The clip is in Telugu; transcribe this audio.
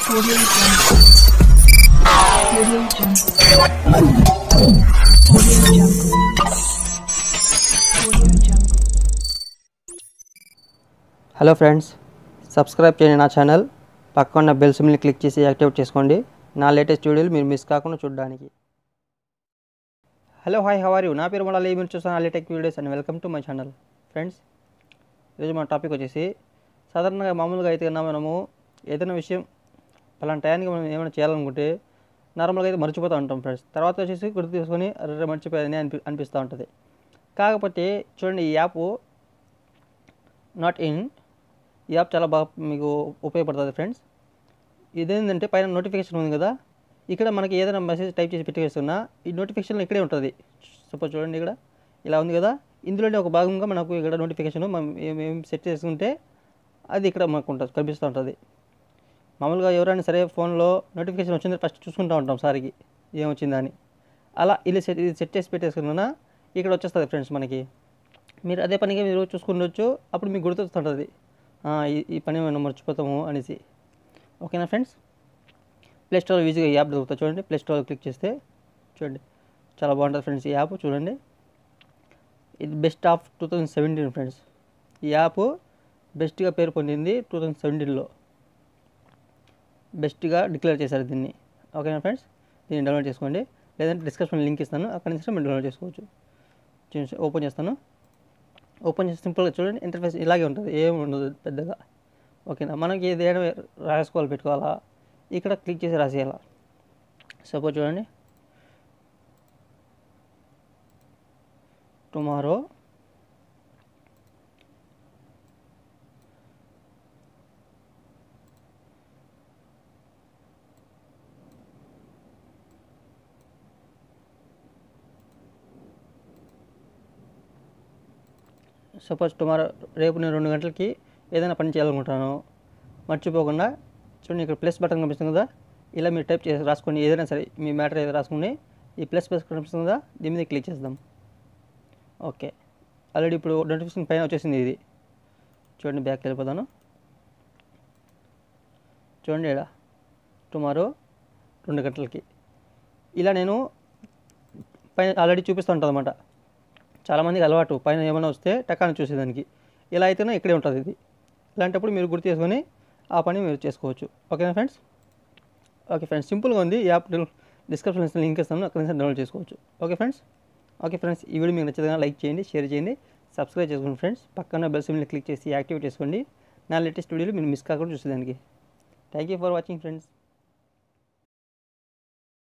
Audio Jungle. Audio Jungle. Audio Jungle. Audio Jungle. Hello friends, subscribe చేయండి నా ఛానల్. పక్కన బెల్ సింబల్ని క్లిక్ చేసి యాక్టివేట్ చేసుకోండి నా లేటెస్ట్ వీడియోలు మీరు మిస్ కాకుండా చూడడానికి. Hello hi, how are you? నా పేరు మళ్ళీ మీరు చూస్తాను Ali tech videos and welcome to my channel. Friends, ఈరోజు మన టాపిక్ వచ్చేసి సాధారణంగా మామూలుగా అయితే మనము ఏదైనా విషయం పలానా టయానికి మనం ఏమైనా చేయాలనుకుంటే నార్మల్గా అయితే మర్చిపోతూ ఉంటాం ఫ్రెండ్స్. తర్వాత వచ్చేసి గుర్తు తీసుకొని అరే మర్చిపోయాదని అనిపిస్తూ ఉంటుంది. కాకపోతే చూడండి, ఈ యాప్ నాట్ ఇన్ ఈ యాప్ చాలా బాగా మీకు ఉపయోగపడుతుంది ఫ్రెండ్స్. ఇదేంటంటే పైన నోటిఫికేషన్ ఉంది కదా, ఇక్కడ మనకి ఏదైనా మెసేజ్ టైప్ చేసి పెట్టేస్తున్నా ఈ నోటిఫికేషన్ ఇక్కడే ఉంటుంది. సపోజ్ చూడండి, ఇక్కడ ఇలా ఉంది కదా, ఇందులోనే ఒక భాగంగా మనకు ఇక్కడ నోటిఫికేషన్ మనం ఏం సెట్ చేసుకుంటే అది ఇక్కడ మనకు ఉంటుంది, కనిపిస్తూ ఉంటుంది. మామూలుగా ఎవరైనా సరే ఫోన్లో నోటిఫికేషన్ వచ్చింది ఫస్ట్ చూసుకుంటూ ఉంటాం సారికి ఏమొచ్చిందా అని. అలా ఇది సెట్ చేసి పెట్టేసుకున్నా ఇక్కడ వచ్చేస్తుంది ఫ్రెండ్స్ మనకి. మీరు అదే పనిగా మీరు చూసుకుండొచ్చు, అప్పుడు మీకు గుర్తొస్తుంటుంది ఈ పని మనం మర్చిపోతాము అనేసి. ఓకేనా ఫ్రెండ్స్? ప్లే స్టోర్ ఈజీగా ఈ యాప్ దొరుకుతుంది. చూడండి, ప్లే స్టోర్ క్లిక్ చేస్తే చూడండి చాలా బాగుంటుంది ఫ్రెండ్స్. ఈ యాప్ చూడండి, ఇది బెస్ట్ ఆఫ్ 2017 ఫ్రెండ్స్. ఈ యాప్ బెస్ట్గా పేరు పొందింది 2017లో, బెస్ట్గా డిక్లేర్ చేశారు దీన్ని. ఓకేనా ఫ్రెండ్స్? దీన్ని డౌన్లోడ్ చేసుకోండి, లేదంటే డిస్క్రిప్షన్ లింక్ ఇస్తాను, అక్కడి నుంచి మీరు డౌన్లోడ్ చేసుకోవచ్చు. ఓపెన్ చేస్తాను. ఓపెన్ చేసి సింపుల్గా చూడండి, ఇంటర్ఫేస్ ఇలాగే ఉంటుంది, ఏమి ఉండదు పెద్దగా. ఓకేనా? మనకి ఏదైనా రాసుకోవాలి పెట్టుకోవాలా, ఇక్కడ క్లిక్ చేసి రాసేయాలా. సపోజ్ చూడండి, టుమారో రేపు నేను 2 గంటలకి ఏదైనా పని చేయాలనుకుంటాను, మర్చిపోకుండా చూడండి ఇక్కడ ప్లస్ బటన్ కనిపిస్తుంది కదా, ఇలా మీరు టైప్ చేసి రాసుకొని ఏదైనా సరే మీ మ్యాటర్ ఏదైనా రాసుకుని ఈ ప్లస్ కనిపిస్తుంది కదా, దీని మీద క్లిక్ చేద్దాం. ఓకే, ఆల్రెడీ ఇప్పుడు నోటిఫికేషన్ పైన వచ్చేసింది ఇది. చూడండి, బ్యాక్ వెళ్ళిపోతాను. చూడండి, ఇక్కడ టుమారో 2 గంటలకి ఇలా నేను పైన ఆల్రెడీ చూపిస్తూ ఉంటాను అనమాట. చాలామందికి అలవాటు పైన ఏమైనా వస్తే టకాన్ని చూసేదానికి. ఇలా అయితేనే ఇక్కడే ఉంటుంది ఇది. ఇలాంటప్పుడు మీరు గుర్తు చేసుకొని ఆ పని మీరు చేసుకోవచ్చు. ఓకేనా ఫ్రెండ్స్? ఓకే ఫ్రెండ్స్, సింపుల్గా ఉంది. ఈ యాప్ డిస్క్రిప్షన్ లింక్ ఇస్తాను, అక్కడ నుంచి డౌన్లోడ్ చేసుకోవచ్చు. Okay friends? ఓకే ఫ్రెండ్స్, ఈ వీడియో మీకు నచ్చదుగా లైక్ చేయండి, షేర్ చేయండి, సబ్స్క్రైబ్ చేసుకోండి ఫ్రెండ్స్. పక్కన బెల్ సింబల్ని క్లిక్ చేసి యాక్టివేట్ చేసుకోండి నా లేటెస్ట్ వీడియోలు మీరు మిస్ కాకుండా చూసేదానికి. Thank you for watching friends.